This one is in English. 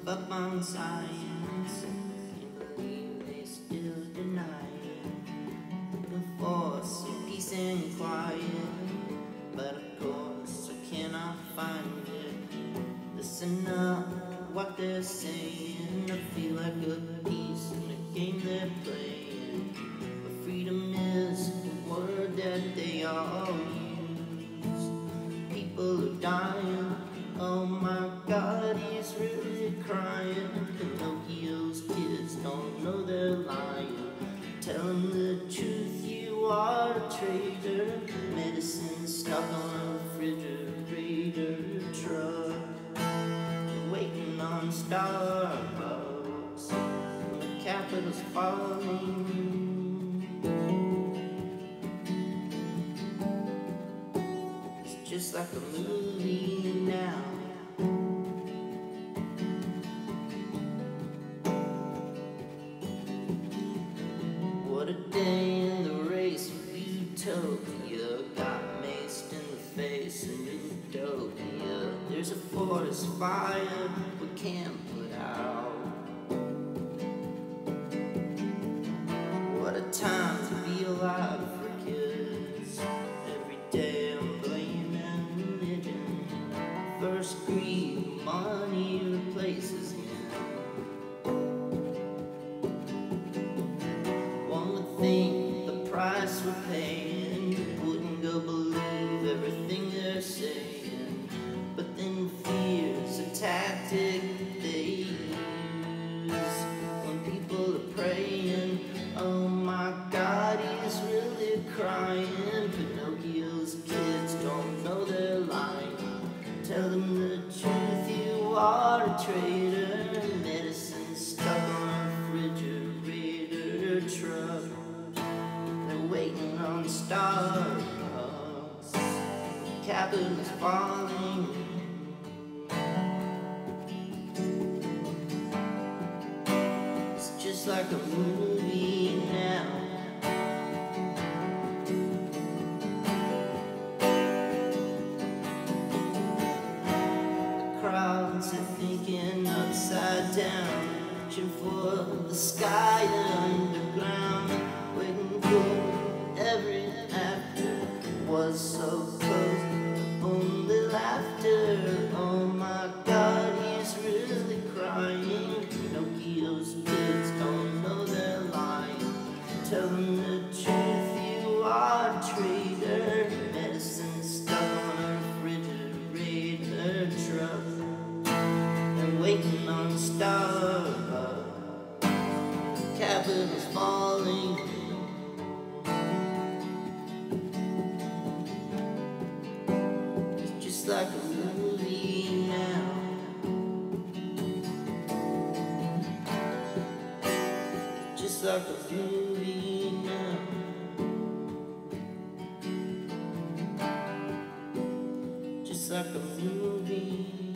up on science. Can't believe they still deny it. Looking for some peace and quiet, but of course I cannot find it. Listen up to what they're saying. I feel like a piece in the game they're playing. But freedom is a word that they all use. People are dying. Oh my God, he's really crying. Pinocchio's kids don't know they're lying. Tell him the truth, you are a traitor. Medicine stuck on a refrigerator truck, waiting on Starbucks. The capital's falling. It's just like a movie now. What a day in the race of utopia. Got maced in the face in utopia. There's a forest fire we can't put out. What a time to be alive for kids. Every day I'm blaming religion. First greed, money replaces me. Think the price we're paying, wouldn't go believe everything they're saying. But then fear's a tactic they use when people are praying. Oh my God, he's really crying. Pinocchio's kids don't know they're lying. Tell them the truth, you are a traitor. Medicine stuck on a refrigerator truck, waiting on Starbucks. Capital is falling. It's just like a movie now. The crowds are thinking upside down, reaching for the sky underground, waiting for every after was so close, only laughter. Oh my God, he's really crying. Pinocchio's kids don't know they're lying. Tell them the truth, you are a traitor. Medicine stuck on a refrigerator truck, and waiting on Starbucks. Capital's falling. Just like a movie now. Just like a movie now. Just like a movie.